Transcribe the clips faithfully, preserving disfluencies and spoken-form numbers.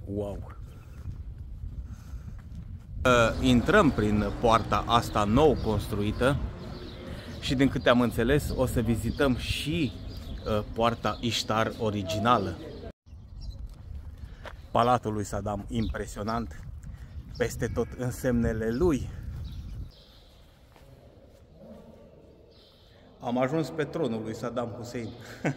Wow! Intrăm prin poarta asta nou construită și, din câte am înțeles, o să vizităm și poarta Ishtar originală. Palatul lui Saddam, impresionant, peste tot însemnele lui. Am ajuns pe tronul lui Saddam Hussein.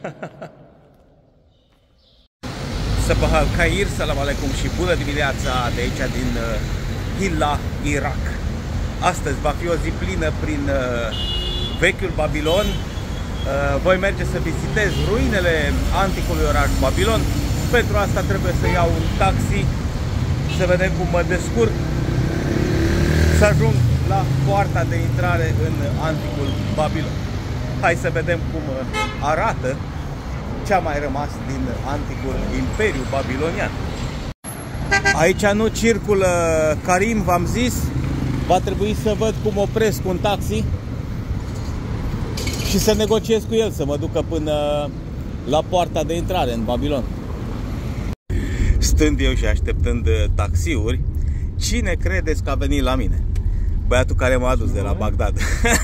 Sabah al-Khair, salam aleikum și bună dimineața de aici din Hilla, Irak. Astăzi va fi o zi plină prin vechiul Babilon. Voi merge să vizitez ruinele anticului oraș Babilon. Pentru asta trebuie să iau un taxi, să vedem cum mă descurc, să ajung la poarta de intrare în anticul Babilon. Hai să vedem cum arată ce a mai rămas din anticul Imperiu Babilonian. Aici nu circulă Karim, v-am zis. Va trebui să văd cum opresc un taxi și să negociez cu el să mă ducă până la poarta de intrare în Babilon. Stând eu și așteptând taxiuri, cine credeți că a venit la mine? Băiatul care m-a adus de la Bagdad.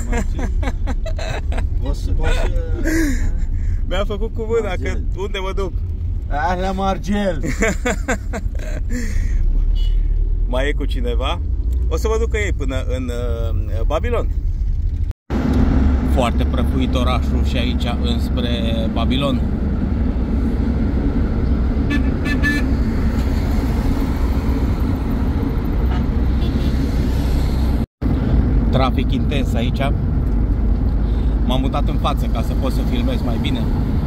Mi-a făcut cu mâna că unde mă duc? La Margel. Mai e cu cineva? O să vă ducă ei până în uh, Babilon. Foarte prăfuit orașul și aici înspre Babilon. Trafic intens aici. M-am mutat în față ca să pot să filmez mai bine.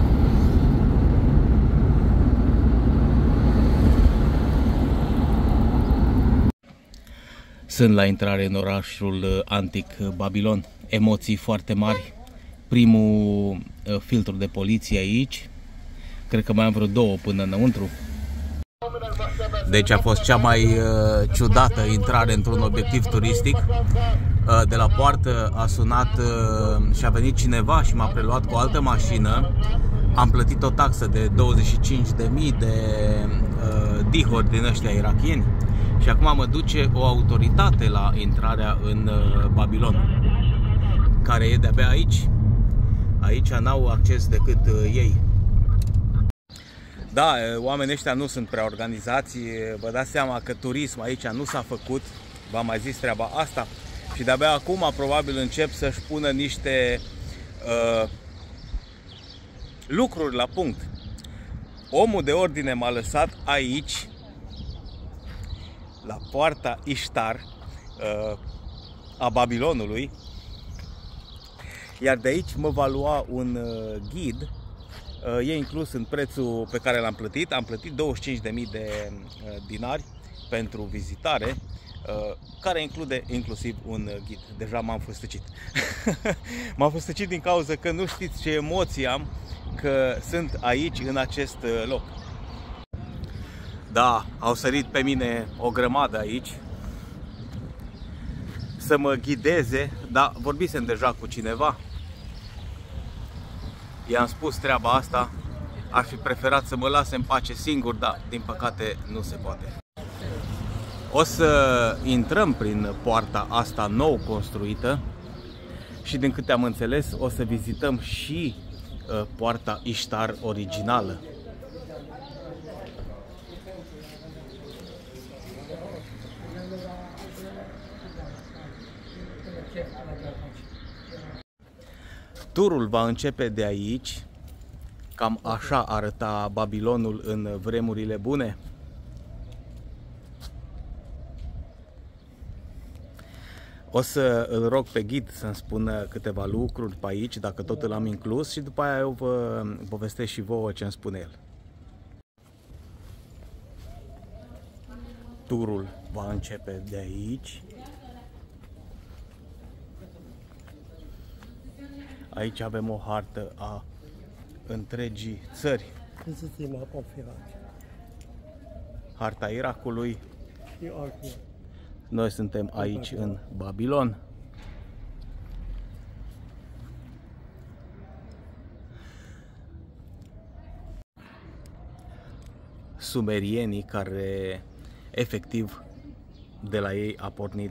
Sunt la intrare în orașul antic Babilon. Emoții foarte mari. Primul filtru de poliție aici. Cred că mai am vreo două până înăuntru. Deci a fost cea mai uh, ciudată intrare într-un obiectiv turistic. Uh, de la poartă a sunat uh, și a venit cineva și m-a preluat cu o altă mașină. Am plătit o taxă de douăzeci și cinci de mii de uh, dihori din ăștia irakieni. Și acum mă duce o autoritate la intrarea în uh, Babilon, care e de-abia aici. Aici n-au acces decât uh, ei. Da, oamenii ăștia nu sunt prea organizați. Vă dați seama că turism aici nu s-a făcut. V-am mai zis treaba asta. Și de-abia acum probabil încep să-și pună niște uh, lucruri la punct. Omul de ordine m-a lăsat aici, la poarta Ishtar uh, a Babilonului. Iar de aici mă va lua un uh, ghid. E inclus în prețul pe care l-am plătit. Am plătit douăzeci și cinci de mii de dinari pentru vizitare, care include inclusiv un ghid. Deja m-am fustăcit. M-am fustăcit din cauza că nu știți ce emoții am că sunt aici, în acest loc. Da, au sărit pe mine o grămadă aici să mă ghideze, dar vorbisem deja cu cineva. I-am spus treaba asta, ar fi preferat să mă lase în pace singur, dar din păcate nu se poate. O să intrăm prin poarta asta nou construită și, din câte am înțeles, o să vizităm și uh, poarta Ishtar originală. Turul va începe de aici. Cam așa arăta Babilonul în vremurile bune. O să îl rog pe ghid să-mi spună câteva lucruri pe aici, dacă tot îl am inclus, și după aia eu vă povestesc și vouă ce îmi spune el. Turul va începe de aici. Aici avem o hartă a întregii țări. Harta Irakului. Noi suntem aici în Babilon. sumerienii care efectiv de la ei a pornit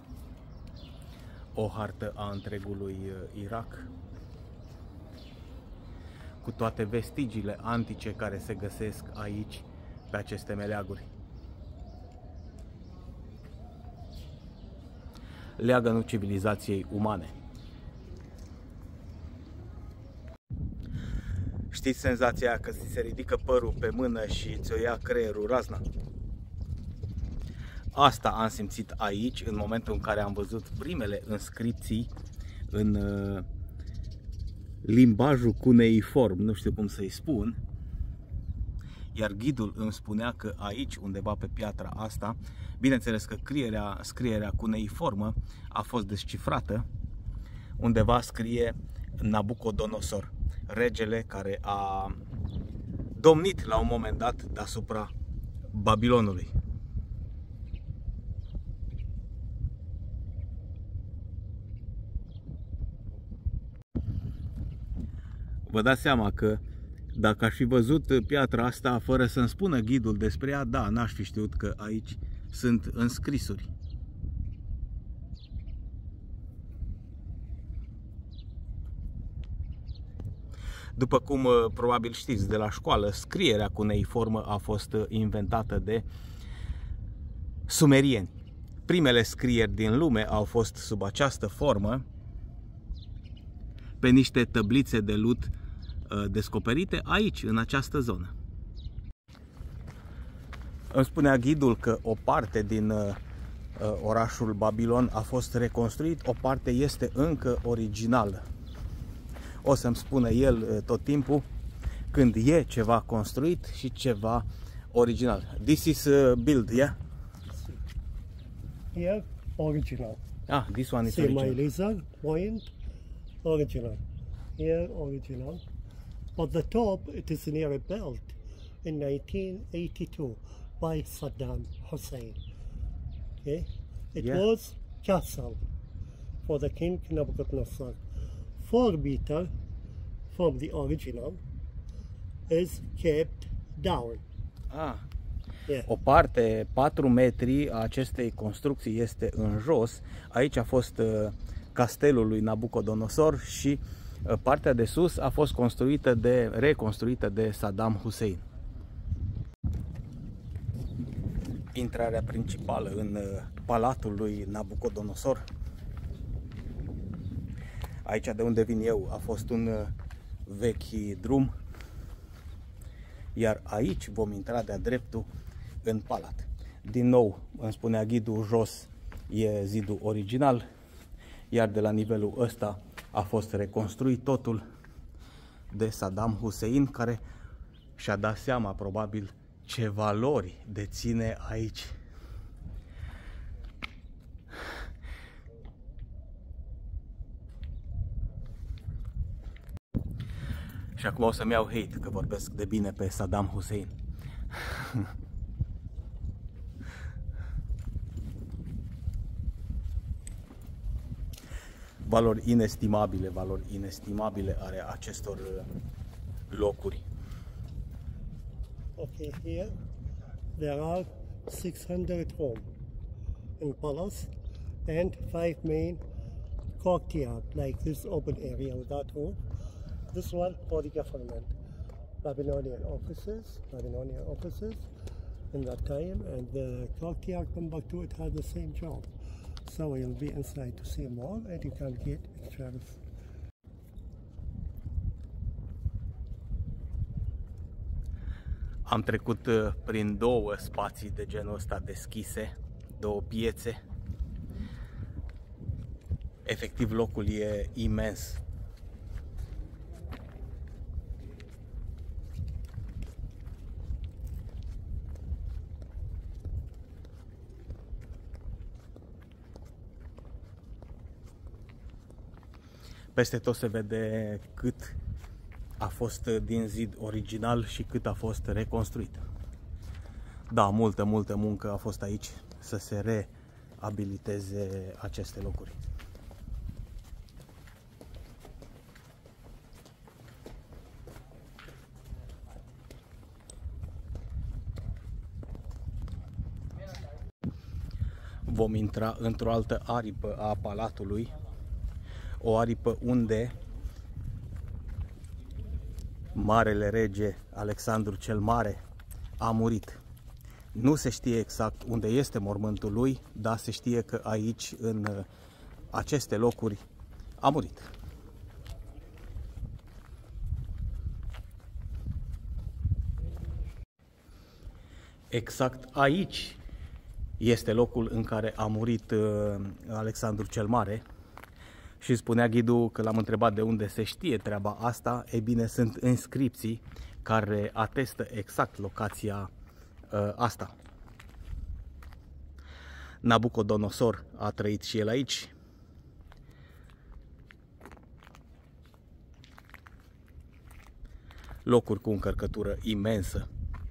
o hartă a întregului Irak, cu toate vestigiile antice care se găsesc aici, pe aceste meleaguri. Leagănul civilizației umane. Știți senzația aia că ți se ridică părul pe mână și ți-o ia creierul razna? Asta am simțit aici în momentul în care am văzut primele inscripții în uh, limbajul cuneiform, nu știu cum să-i spun, iar ghidul îmi spunea că aici, undeva pe piatra asta, bineînțeles că scrierea, scrierea cuneiformă a fost descifrată, undeva scrie Nabucodonosor, regele care a domnit la un moment dat deasupra Babilonului. Vă dați seama că dacă aș fi văzut piatra asta fără să-mi spună ghidul despre ea, da, n-aș fi știut că aici sunt înscrisuri. După cum probabil știți de la școală, scrierea cuneiformă a fost inventată de sumerieni. Primele scrieri din lume au fost sub această formă, pe niște tăblițe de lut descoperite aici, în această zonă. Îmi spunea ghidul că o parte din uh, orașul Babilon a fost reconstruit, o parte este încă originală. O să-mi spună el uh, tot timpul când e ceva construit și ceva original. This is uh, build, yeah? Here, original. Ah, this one is See original. my laser point, original. Here, original. At the top, it is near a belt in nineteen eighty-two by Saddam Hussein. Okay, it Yeah. was castle for the king Nebuchadnezzar. Four meter from the original is kept down. Ah. Yeah. O parte, patru metri a acestei construcții este în jos. Aici a fost uh, castelul lui Nabucodonosor și uh, partea de sus a fost construită de, reconstruită de Saddam Hussein. Intrarea principală în uh, palatul lui Nabucodonosor. Aici de unde vin eu a fost un uh, vechi drum, iar aici vom intra de-a dreptul în palat. Din nou, îmi spunea ghidul, jos e zidul original, iar de la nivelul ăsta a fost reconstruit totul de Saddam Hussein, care și-a dat seama probabil ce valori deține aici. Și acum o să-mi iau hate că vorbesc de bine pe Saddam Hussein. Valori inestimabile, valori inestimabile are acestor locuri. Okay, here there are six hundred homes in palace and five main courtyard, like this open area without roof. This one for the government, Babylonian offices, Babylonian offices in that time, and the courtyard number two, it has the same job. So you'll be inside to see more, and you can get insurance. Am trecut prin două spații de genul ăsta deschise, două piețe. Efectiv, locul e imens. Peste tot se vede cât a fost din zid original și cât a fost reconstruit. Da, multă, multă muncă a fost aici să se reabiliteze aceste locuri. vom intra într-o altă aripă a palatului, o aripă unde marele rege Alexandru cel Mare a murit. Nu se știe exact unde este mormântul lui, dar se știe că aici, în aceste locuri, a murit. Exact aici este locul în care a murit Alexandru cel Mare. Și spunea ghidul că l-am întrebat de unde se știe treaba asta. E bine, sunt inscripții care atestă exact locația uh, asta. Nabucodonosor a trăit și el aici. Locuri cu încărcătură imensă.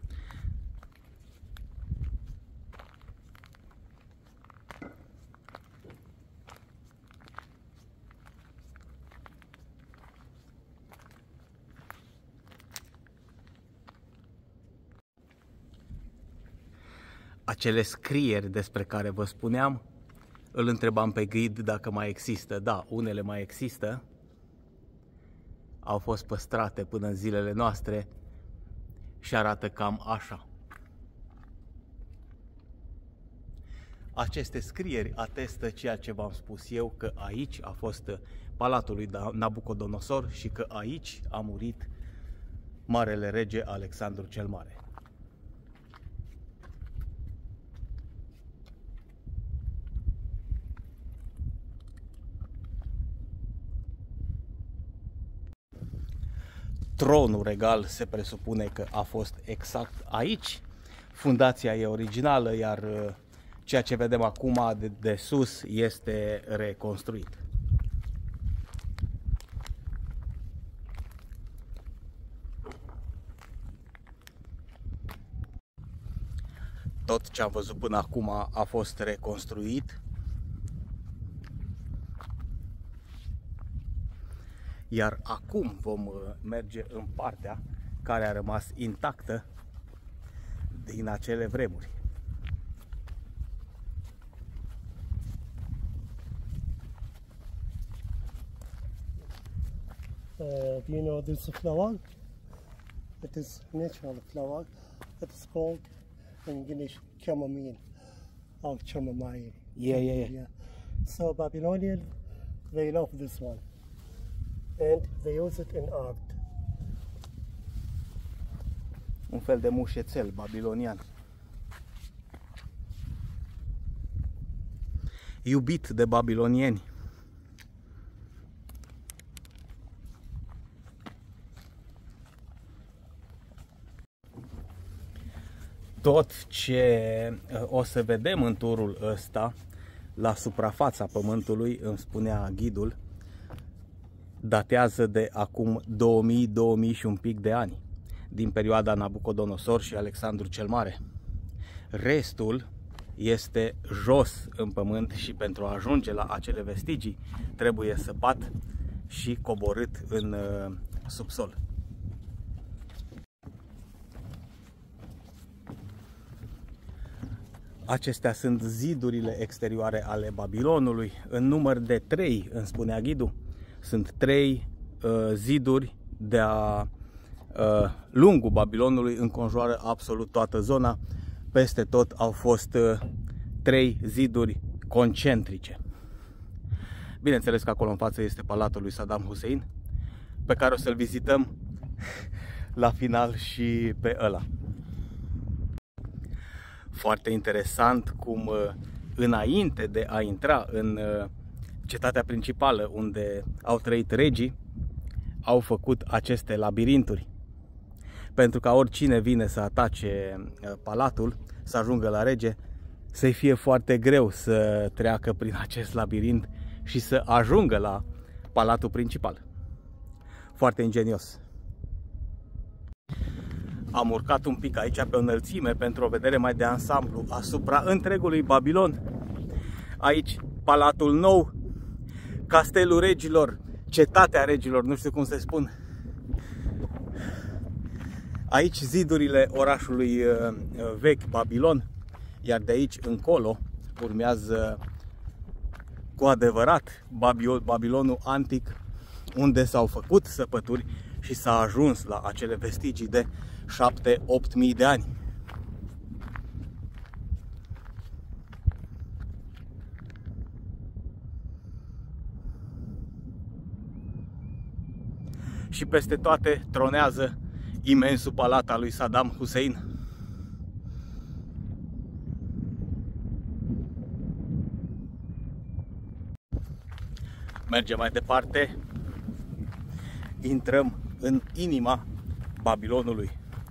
Acele scrieri despre care vă spuneam, îl întrebam pe ghid dacă mai există. Da, unele mai există. Au fost păstrate până în zilele noastre și arată cam așa. Aceste scrieri atestă ceea ce v-am spus eu, că aici a fost palatul lui Nabucodonosor și că aici a murit marele rege Alexandru cel Mare. Tronul regal se presupune că a fost exact aici. Fundația e originală, iar ceea ce vedem acum de, de sus este reconstruit. Tot ce am văzut până acum a fost reconstruit. Iar acum vom merge în partea care a rămas intactă din acele vremuri. Uh, do you know this flower? It is natural flower. It is called in English chamomile or chamomile. Yeah, yeah, yeah. Yeah. So Babylonian, they love this one. And they use it in art. Un fel de mușețel babilonian. Iubit de babilonieni. Tot ce o să vedem în turul ăsta, la suprafața pământului, îmi spunea ghidul, datează de acum două mii, două mii și un pic de ani, din perioada Nabucodonosor și Alexandru cel Mare. Restul este jos în pământ și pentru a ajunge la acele vestigii trebuie săpat și coborât în uh, subsol. Acestea sunt zidurile exterioare ale Babilonului, în număr de trei, îmi spunea ghidul. Sunt trei uh, ziduri de-a uh, lungul Babilonului, înconjoară absolut toată zona. Peste tot au fost uh, trei ziduri concentrice. Bineînțeles că acolo în față este palatul lui Saddam Hussein, pe care o să-l vizităm la final și pe ăla. Foarte interesant cum uh, înainte de a intra în uh, cetatea principală unde au trăit regii, au făcut aceste labirinturi. Pentru ca oricine vine să atace palatul, să ajungă la rege, să-i fie foarte greu să treacă prin acest labirint și să ajungă la palatul principal. Foarte ingenios. Am urcat un pic aici pe o înălțime pentru o vedere mai de ansamblu asupra întregului Babilon. Aici palatul nou, castelul regilor, cetatea regilor, nu știu cum se spun. Aici zidurile orașului vechi Babilon, iar de aici încolo urmează cu adevărat Babilonul antic, unde s-au făcut săpături și s-a ajuns la acele vestigii de șapte opt mii de ani. Și peste toate tronează imensul palat al lui Saddam Hussein. Mergem mai departe, intrăm în inima Babilonului.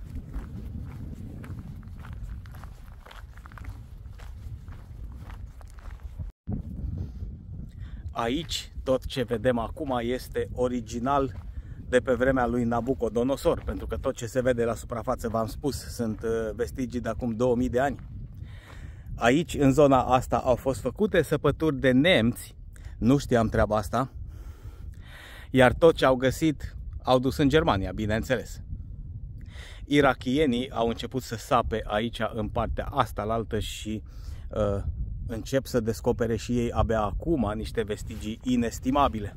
Aici tot ce vedem acum este original de pe vremea lui Nabucodonosor, pentru că tot ce se vede la suprafață, v-am spus, sunt vestigii de acum două mii de ani. Aici, în zona asta, au fost făcute săpături de nemți, nu știam treaba asta, iar tot ce au găsit au dus în Germania, bineînțeles. Irakienii au început să sape aici, în partea asta la altă, și uh, încep să descopere și ei abia acum niște vestigii inestimabile.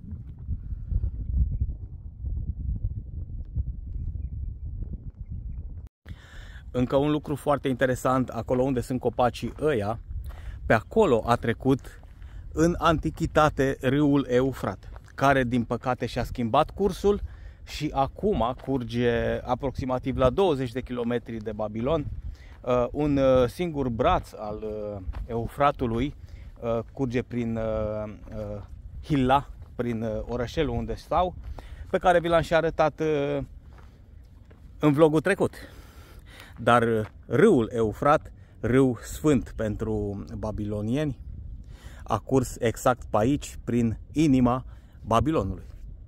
Încă un lucru foarte interesant, acolo unde sunt copacii ăia, pe acolo a trecut în antichitate râul Eufrat, care din păcate și-a schimbat cursul și acum curge aproximativ la douăzeci de kilometri de Babilon. Un singur braț al Eufratului curge prin Hilla, prin orășelul unde stau, pe care vi l-am și arătat în vlogul trecut. Dar râul Eufrat, râu sfânt pentru babilonieni, a curs exact pe aici, prin inima Babilonului.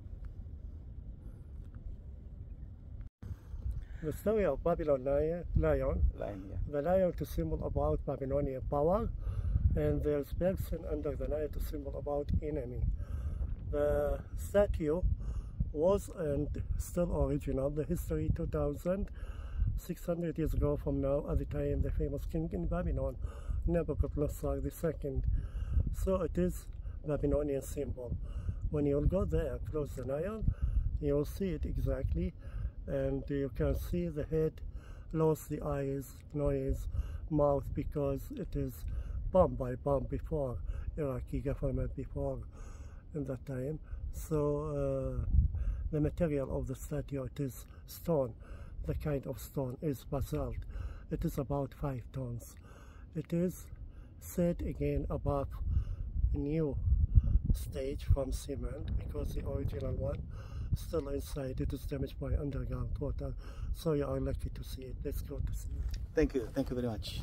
The story of Babylon lion, lion Lion, yeah. the lion is a symbol about Babylonian power, and the person under the lion is a symbol about enemy. The statue was and still original. The history two thousand six hundred years ago from now, at the time the famous king in Babylon, Nebuchadnezzar the second. So it is Babylonian symbol. When you'll go there, close the Nile, you'll see it exactly, and you can see the head, lost the eyes, nose, mouth, because it is bombed by bomb before, Iraqi government before in that time. So uh, the material of the statue, it is stone. The kind of stone is basalt. It is about five tons. It is set again above a new stage from cement, because the original one still inside. It is damaged by underground water. So you are lucky to see it. Let's go to see it. Thank you, thank you very much.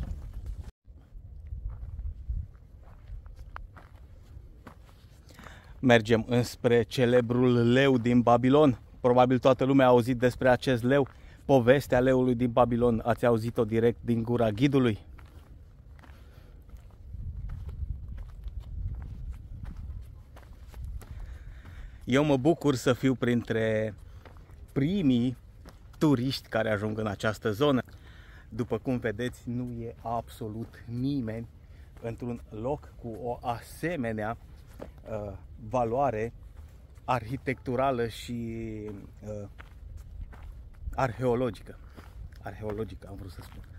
Mergem înspre celebrul leu din Babilon. Probabil toată lumea a auzit despre acest leu. Povestea leului din Babilon ați auzit-o direct din gura ghidului. Eu mă bucur să fiu printre primii turiști care ajung în această zonă. După cum vedeți, nu e absolut nimeni într-un loc cu o asemenea uh, valoare arhitecturală și uh, arheologică. Arheologică am vrut să spun.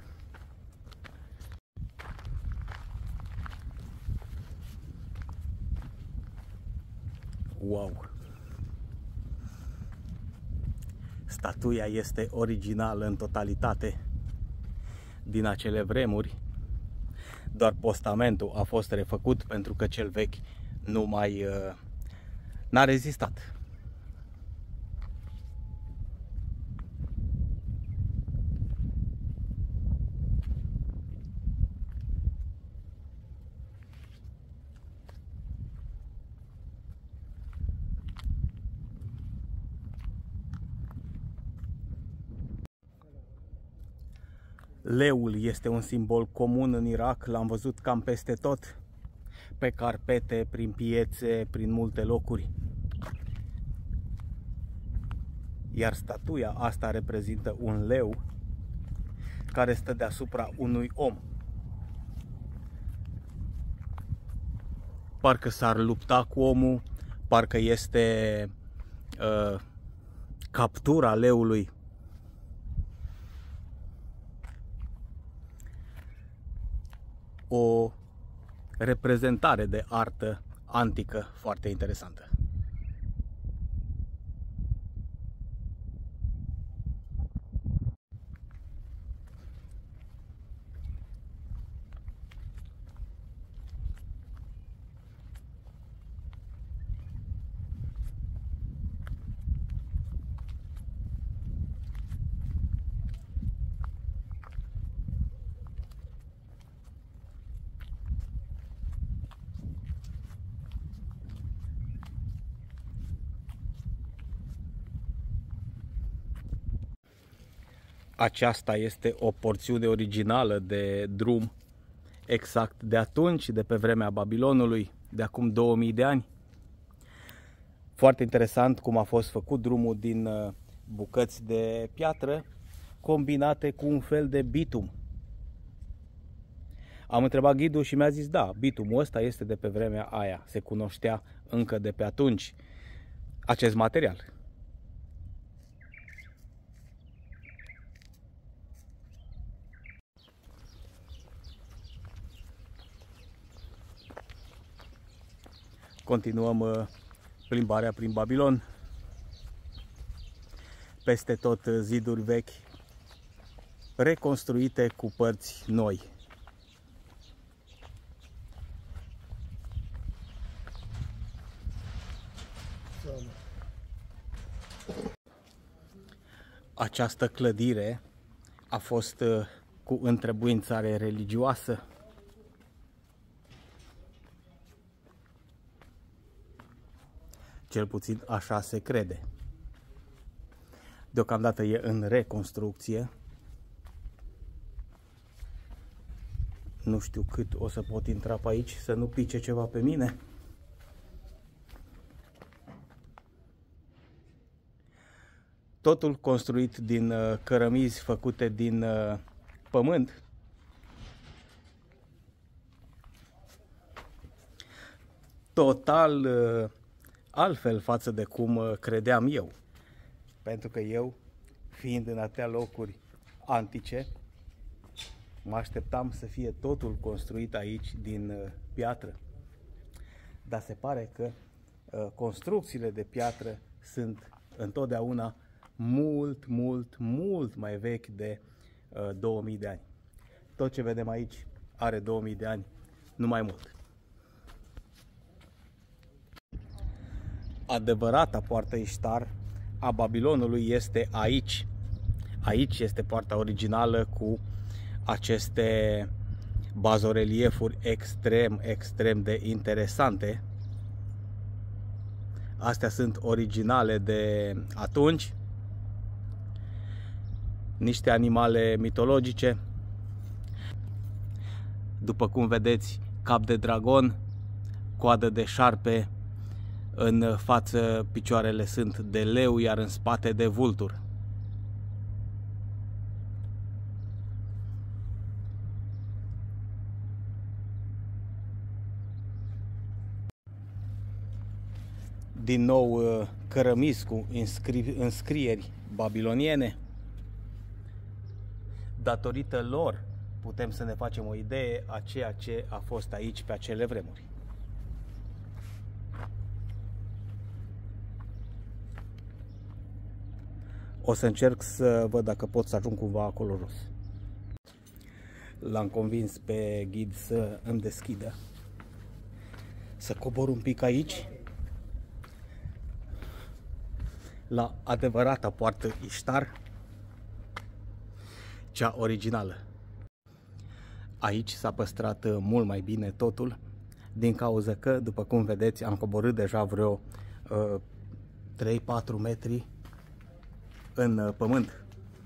Wow! Statuia este originală în totalitate din acele vremuri. Doar postamentul a fost refăcut pentru că cel vechi nu mai uh, n-a rezistat. Leul este un simbol comun în Irak, l-am văzut cam peste tot, pe carpete, prin piețe, prin multe locuri. Iar statuia asta reprezintă un leu care stă deasupra unui om. parcă s-ar lupta cu omul, parcă este uh, captura leului. O reprezentare de artă antică foarte interesantă. Aceasta este o porțiune originală de drum exact de atunci, de pe vremea Babilonului, de acum două mii de ani. Foarte interesant cum a fost făcut drumul din bucăți de piatră combinate cu un fel de bitum. Am întrebat ghidul și mi-a zis da, bitumul ăsta este de pe vremea aia, se cunoștea încă de pe atunci acest material. Continuăm plimbarea prin Babilon. Peste tot ziduri vechi, reconstruite cu părți noi. Această clădire a fost cu întrebuințare religioasă. Cel puțin așa se crede. Deocamdată e în reconstrucție. Nu știu cât o să pot intra pe aici, să nu pice ceva pe mine. Totul construit din cărămizi făcute din pământ. Total altfel față de cum credeam eu. Pentru că eu, fiind în atâtea locuri antice, mă așteptam să fie totul construit aici din piatră. Dar se pare că construcțiile de piatră sunt întotdeauna mult, mult, mult mai vechi de două mii de ani. Tot ce vedem aici are două mii de ani, nu mai mult. Adevărata poartă Iștar a Babilonului este aici. Aici este poarta originală cu aceste bazoreliefuri extrem, extrem de interesante. Astea sunt originale de atunci. Niște animale mitologice. După cum vedeți, cap de dragon, coadă de șarpe, în față picioarele sunt de leu, iar în spate de vultur. Din nou cărămizi cu înscri înscrieri babiloniene. Datorită lor putem să ne facem o idee a ceea ce a fost aici pe acele vremuri. O să încerc să văd dacă pot să ajung cumva acolo jos. L-am convins pe ghid să îmi deschidă. Să cobor un pic aici, la adevărata poartă Iștar, cea originală. Aici s-a păstrat mult mai bine totul, din cauza că, după cum vedeți, am coborât deja vreo uh, trei patru metri în pământ.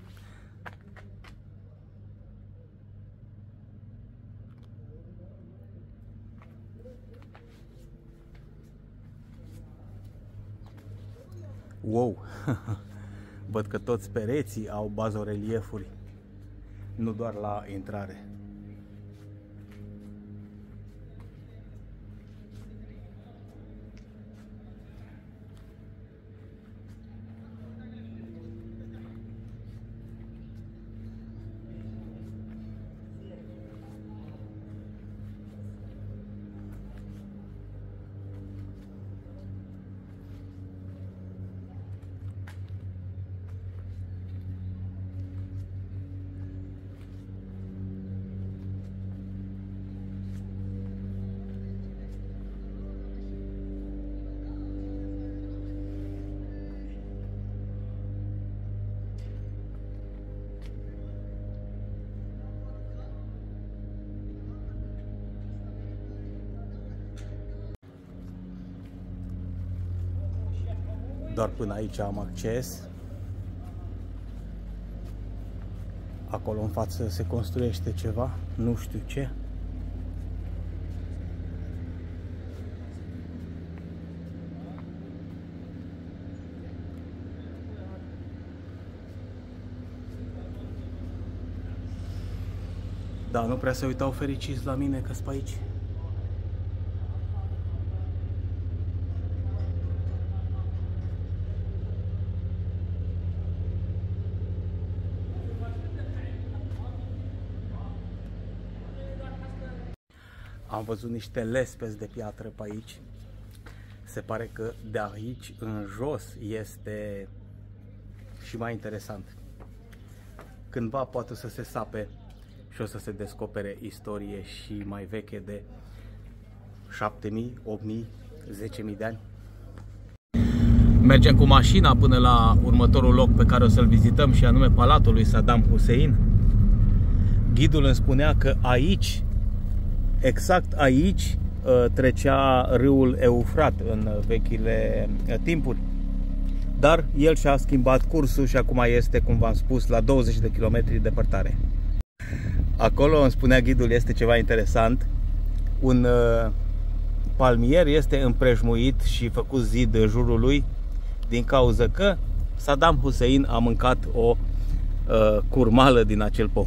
Wow! Văd că toți pereții au bazoreliefuri, nu doar la intrare. Doar până aici am acces. Acolo în față se construiește ceva, nu știu ce. Da, nu prea se uitau fericiți la mine că-s pe aici. Am văzut niște lespezi de piatră pe aici. Se pare că de aici în jos este și mai interesant. Cândva poate să se sape și o să se descopere istorie și mai veche de șapte mii, opt mii, zece mii de ani. Mergem cu mașina până la următorul loc pe care o să-l vizităm, și anume Palatul lui Saddam Hussein. Ghidul îmi spunea că aici, exact aici, trecea râul Eufrat în vechile timpuri. Dar el și-a schimbat cursul și acum este, cum v-am spus, la douăzeci de kilometri departare. Acolo, îmi spunea ghidul, este ceva interesant. Un uh, palmier este împrejmuit și făcut zid în jurul lui din cauza că Saddam Hussein a mâncat o uh, curmală din acel pom.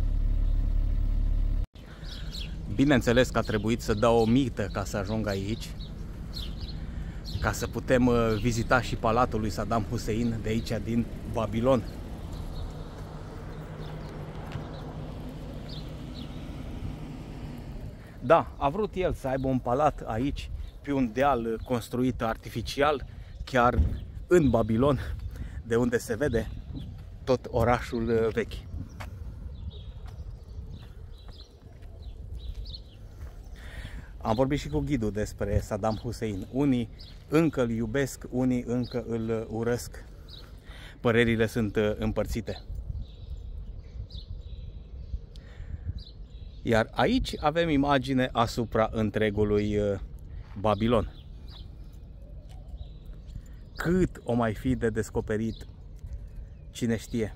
Bineînțeles că a trebuit să dau o mită ca să ajung aici, ca să putem uh, vizita și palatul lui Saddam Hussein de aici, din Babilon. Da, a vrut el să aibă un palat aici, pe un deal construit artificial, chiar în Babilon, de unde se vede tot orașul vechi. Am vorbit și cu ghidul despre Saddam Hussein. Unii încă îl iubesc, unii încă îl urăsc. Părerile sunt împărțite. Iar aici avem imagine asupra întregului Babilon. Cât o mai fi de descoperit, cine știe.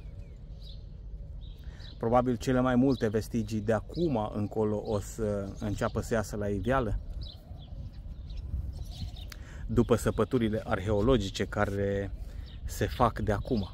Probabil cele mai multe vestigii de acum încolo o să înceapă să iasă la iveală, după săpăturile arheologice care se fac de acum.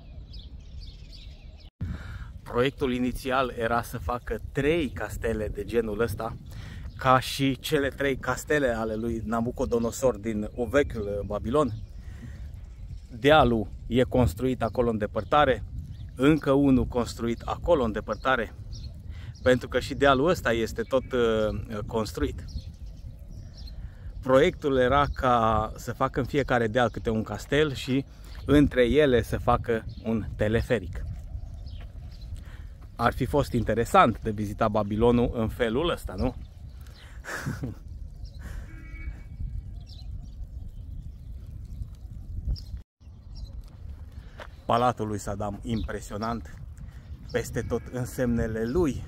Proiectul inițial era să facă trei castele de genul ăsta, ca și cele trei castele ale lui Nabucodonosor din vechiul Babilon. Dealul e construit acolo în depărtare, încă unul construit acolo în depărtare, pentru că și dealul ăsta este tot uh, construit. Proiectul era ca să facă în fiecare deal câte un castel și între ele să facă un teleferic. Ar fi fost interesant de vizita Babilonul în felul ăsta, nu? Palatul lui Saddam, impresionant, peste tot însemnele lui.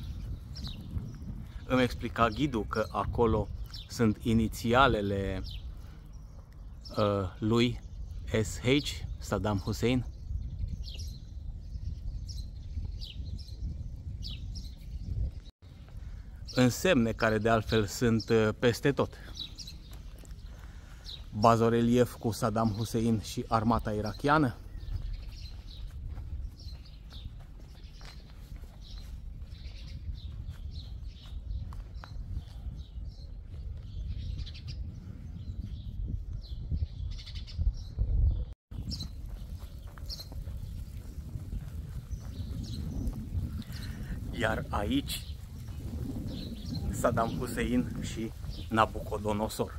Îmi explica ghidul că acolo sunt inițialele uh, lui S H, Saddam Hussein. Însemne care de altfel sunt peste tot. Bazorelief cu Saddam Hussein și armata irakiană. Iar aici Saddam Hussein și Nabucodonosor.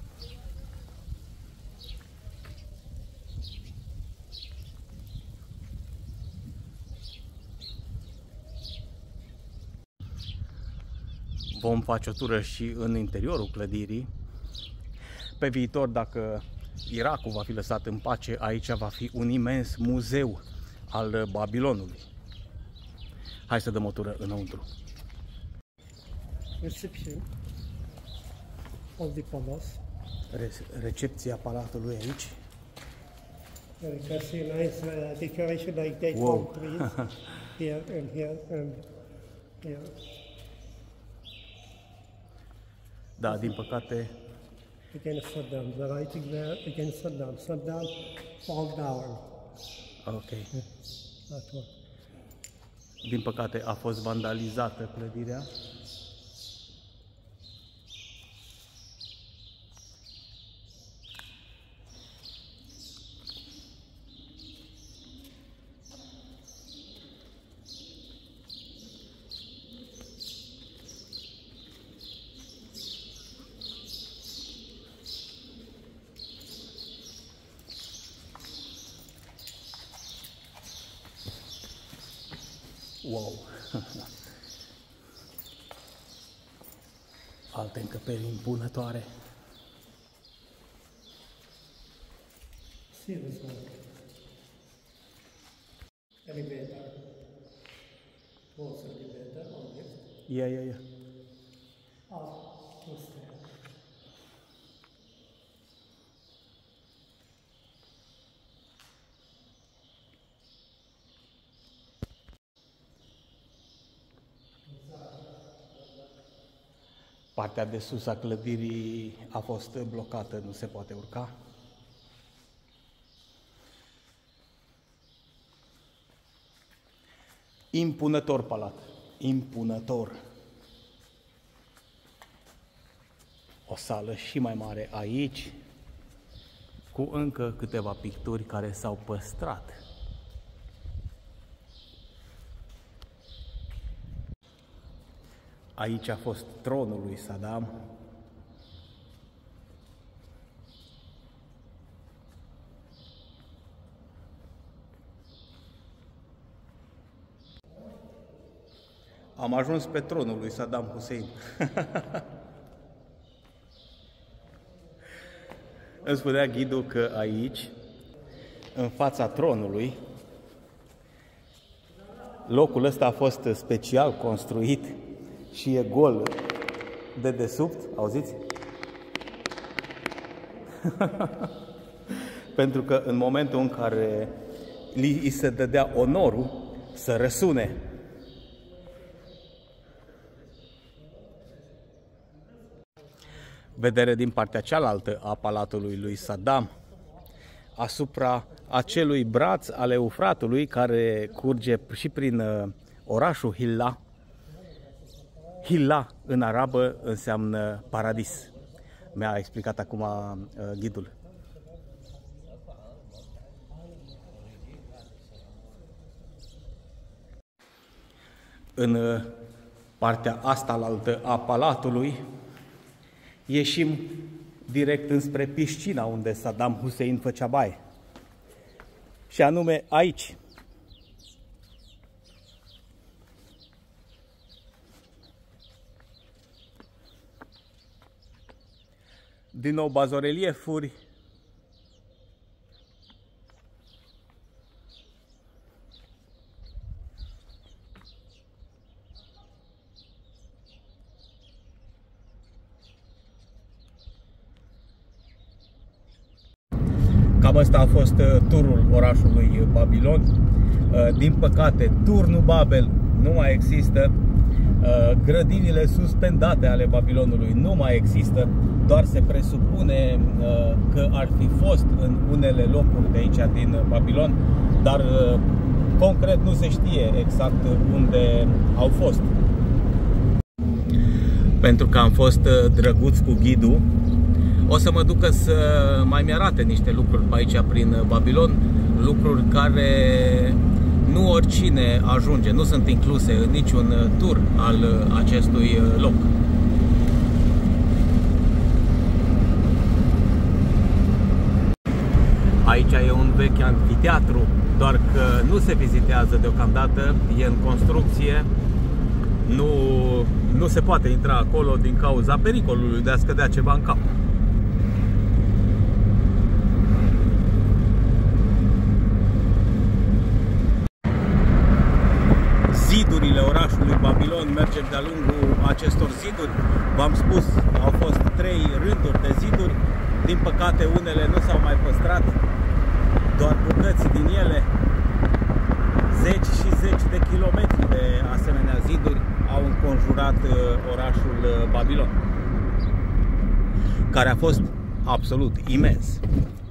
Vom face o tură și în interiorul clădirii. Pe viitor, dacă Irakul va fi lăsat în pace, aici va fi un imens muzeu al Babilonului. Hai să dăm o tură înăuntru. Reception of the palace. Recepția palatului aici. And you can see nice uh, decoration like date palm trees here and here and here. Da, din păcate. Against Saddam, the writing there against Saddam. Saddam, fall down. Ok. Yeah, that one. Din păcate a fost vandalizată clădirea. Wow! Alte încăperi impunătoare. See this one. Elevator. Was elevator on lift. Yeah, yeah, yeah. Up to stairs. Partea de sus a clădirii a fost blocată, nu se poate urca. Impunător palat, impunător. O sală și mai mare aici, cu încă câteva picturi care s-au păstrat. Aici a fost tronul lui Saddam. Am ajuns pe tronul lui Saddam Hussein. Îmi spunea ghidul că aici, în fața tronului, locul ăsta a fost special construit și e gol de desubt, auziți? Pentru că în momentul în care li se dădea onorul să răsune. Vedere din partea cealaltă a palatului lui Saddam, asupra acelui braț al Eufratului care curge și prin orașul Hilla. Hilla în arabă înseamnă paradis. Mi-a explicat acum uh, ghidul. În uh, partea asta alaltă a palatului ieșim direct înspre piscina unde Saddam Hussein făcea baie. Și anume aici. Din nou bazoreliefuri. Cam asta a fost turul orașului Babilon. Din păcate, turnul Babel nu mai există. Grădinile suspendate ale Babilonului nu mai există, doar se presupune că ar fi fost în unele locuri de aici din Babilon, dar concret nu se știe exact unde au fost. Pentru că am fost drăguț cu ghidul, o să mă ducă să mai mi-arate niște lucruri pe aici prin Babilon, lucruri care nu oricine ajunge, nu sunt incluse în niciun tur al acestui loc. Aici e un vechi anfiteatru, doar că nu se vizitează deocamdată, e în construcție, nu, nu se poate intra acolo din cauza pericolului de a scădea ceva în cap. Zidurile orașului Babilon, mergem de-a lungul acestor ziduri. V-am spus, au fost trei rânduri de ziduri. Din păcate, unele nu s-au mai păstrat. doar bucăți din ele. Zeci și zeci de kilometri de asemenea ziduri au înconjurat orașul Babilon, care a fost absolut imens.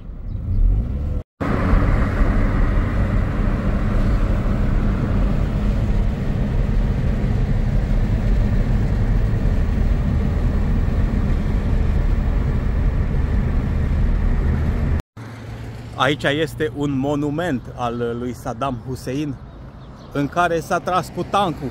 Aici este un monument al lui Saddam Hussein în care s-a tras cu tancul.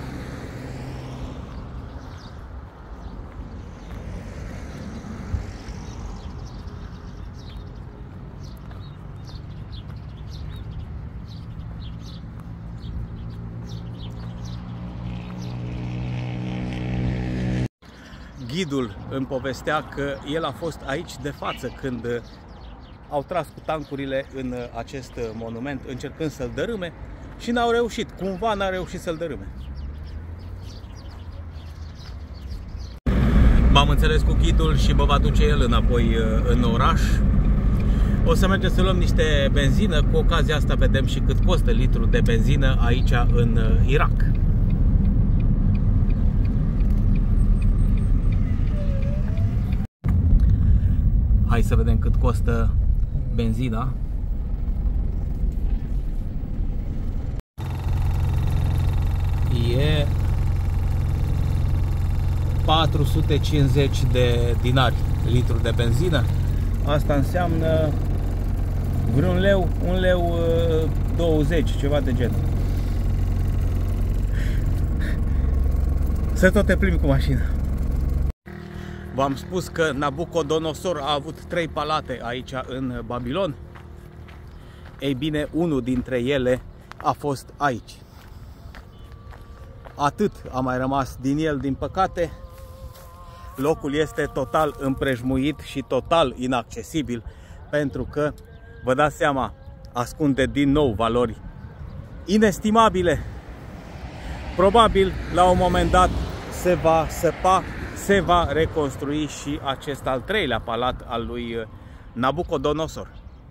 Ghidul îmi povestea că el a fost aici de față când au tras cu tancurile în acest monument, încercând să-l dărâme și n-au reușit, cumva n-au reușit să-l dărâme. M-am înțeles cu ghidul și mă va duce el înapoi în oraș. O să mergem să luăm niște benzină, cu ocazia asta vedem și cât costă litru de benzină aici în Irak. Hai să vedem cât costă benzina. E patru sute cincizeci de dinari litru de benzină. Asta înseamnă vreun leu, un leu douăzeci, ceva de genul. Să tot te plimbi cu mașina. V-am spus că Nabucodonosor a avut trei palate aici în Babilon. Ei bine, unul dintre ele a fost aici. Atât a mai rămas din el, din păcate. Locul este total împrejmuit și total inaccesibil, pentru că, vă dați seama, ascunde din nou valori inestimabile. Probabil, la un moment dat, se va săpa, se va reconstrui și acest al treilea palat al lui Nabucodonosor.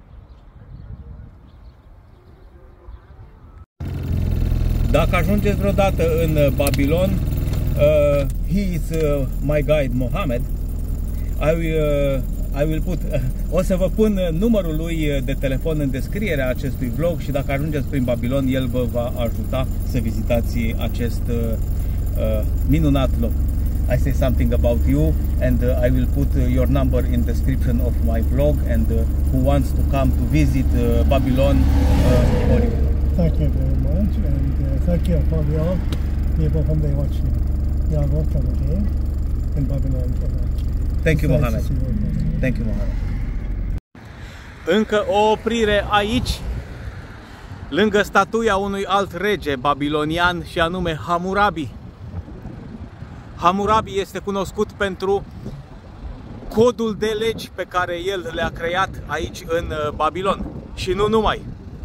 Dacă ajungeți vreodată în Babilon, uh, he is uh, my guide Mohammed. I will, uh, I will put, uh, o să vă pun numărul lui de telefon în descrierea acestui vlog și dacă ajungeți prin Babilon, el vă va ajuta să vizitați acest uh, uh, minunat loc. I say something about you and uh, I will put uh, your number in description of my vlog, and uh, who wants to come to visit uh, Babylon uh, for you. Thank you very much, and uh, thank you for your people from the watching. You are welcome again in Babylon. Thank you, Mohammed. Thank you, Mohammed. Încă o oprire aici, lângă statuia unui alt rege babilonian, și anume Hammurabi. Hammurabi este cunoscut pentru codul de legi pe care el le-a creat aici în Babilon și nu numai.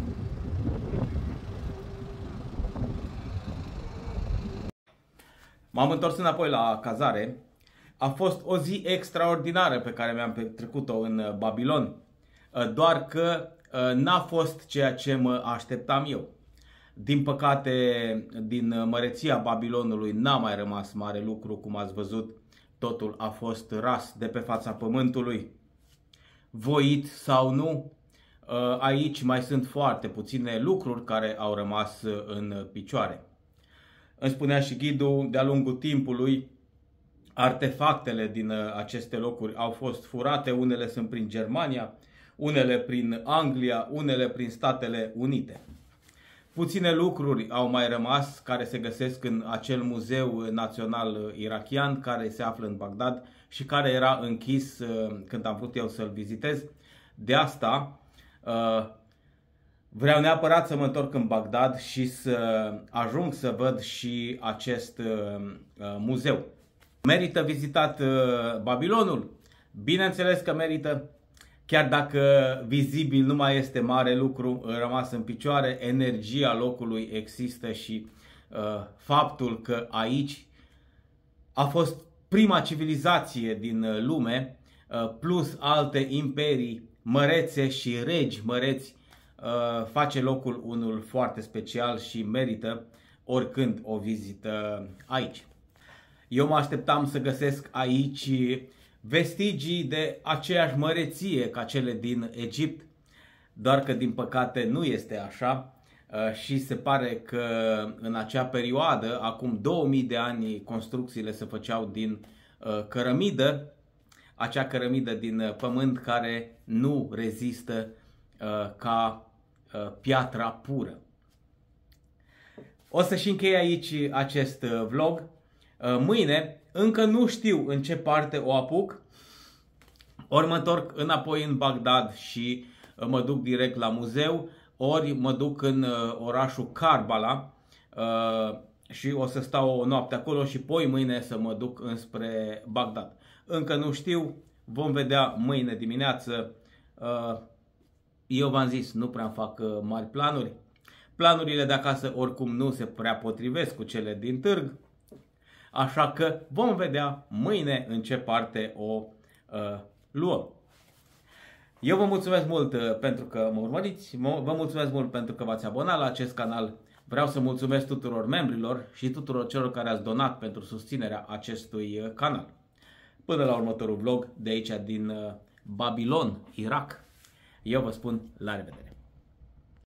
M-am întors înapoi la cazare. A fost o zi extraordinară pe care mi-am petrecut-o în Babilon, doar că n-a fost ceea ce mă așteptam eu. Din păcate, din măreția Babilonului n-a mai rămas mare lucru, cum ați văzut, totul a fost ras de pe fața pământului. Voit sau nu, aici mai sunt foarte puține lucruri care au rămas în picioare. Îmi spunea și ghidul, de-a lungul timpului, artefactele din aceste locuri au fost furate, unele sunt prin Germania, unele prin Anglia, unele prin Statele Unite. Puține lucruri au mai rămas care se găsesc în acel muzeu național irachian care se află în Bagdad și care era închis când am vrut eu să-l vizitez. De asta vreau neapărat să mă întorc în Bagdad și să ajung să văd și acest muzeu. Merită vizitat Babilonul? Bineînțeles că merită. Chiar dacă vizibil nu mai este mare lucru rămas în picioare, energia locului există și uh, faptul că aici a fost prima civilizație din lume, uh, plus alte imperii mărețe și regi măreți face locul unul foarte special și merită oricând o vizită aici. Eu mă așteptam să găsesc aici vestigii de aceeași măreție ca cele din Egipt, doar că din păcate nu este așa și se pare că în acea perioadă, acum două mii de ani, construcțiile se făceau din cărămidă, acea cărămidă din pământ care nu rezistă ca piatra pură. O să și închei aici acest vlog. Mâine încă nu știu în ce parte o apuc. Ori mă întorc înapoi în Bagdad și mă duc direct la muzeu, ori mă duc în orașul Karbala și o să stau o noapte acolo și poi mâine să mă duc înspre Bagdad. Încă nu știu, vom vedea mâine dimineață. Eu v-am zis, nu prea fac mari planuri. Planurile de acasă oricum nu se prea potrivesc cu cele din târg. Așa că vom vedea mâine în ce parte o uh, luăm. Eu vă mulțumesc mult uh, pentru că mă urmăriți. Vă mulțumesc mult pentru că v-ați abonat la acest canal. Vreau să mulțumesc tuturor membrilor și tuturor celor care ați donat pentru susținerea acestui uh, canal. Până la următorul vlog de aici din uh, Babilon, Irak. Eu vă spun la revedere!